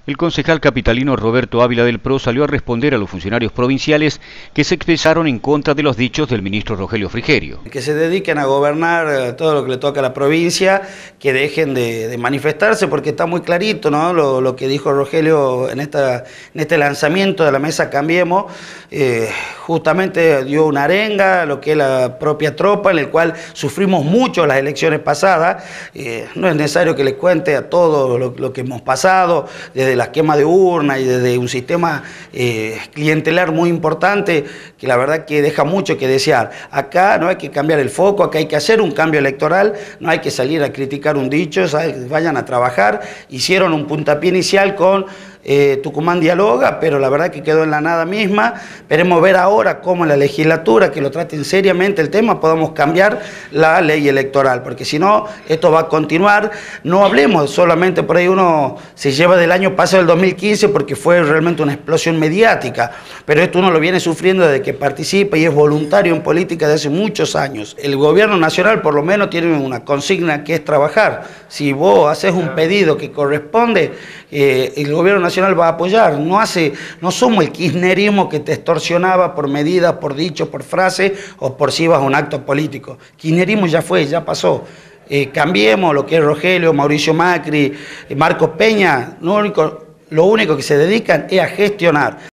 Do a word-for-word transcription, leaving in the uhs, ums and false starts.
El concejal capitalino Roberto Ávila del Pro salió a responder a los funcionarios provinciales que se expresaron en contra de los dichos del ministro Rogelio Frigerio. Que se dediquen a gobernar todo lo que le toca a la provincia, que dejen de, de manifestarse, porque está muy clarito, ¿no? Lo, lo que dijo Rogelio en, esta, en este lanzamiento de la mesa Cambiemos, eh, justamente dio una arenga, lo que es la propia tropa, en el cual sufrimos mucho las elecciones pasadas. Eh, no es necesario que les cuente a todo lo, lo que hemos pasado, desde la quema de urna y desde un sistema eh, clientelar muy importante, que la verdad que deja mucho que desear. Acá no hay que cambiar el foco, acá hay que hacer un cambio electoral, no hay que salir a criticar un dicho, ¿sabes? Vayan a trabajar. Hicieron un puntapié inicial con eh, Tucumán Dialoga, pero la verdad que quedó en la nada misma. Esperemos ver ahora cómo en la legislatura, que lo traten seriamente el tema, podamos cambiar la ley electoral, porque si no, esto va a continuar. No hablemos solamente, por ahí uno se lleva del año pasado, el dos mil quince, porque fue realmente una explosión mediática, pero esto uno lo viene sufriendo desde que participa y es voluntario en política desde hace muchos años. El gobierno nacional por lo menos tiene una consigna que es trabajar. Si vos haces un pedido que corresponde, eh, el gobierno nacional va a apoyar. No, hace, no somos el kirchnerismo que te extorsionaba por medidas, por dichos, por frases o por si ibas a un acto político. Kirchnerismo ya fue, ya pasó. Eh, cambiemos lo que es Rogelio, Mauricio Macri, eh, Marcos Peña, lo único, lo único que se dedican es a gestionar.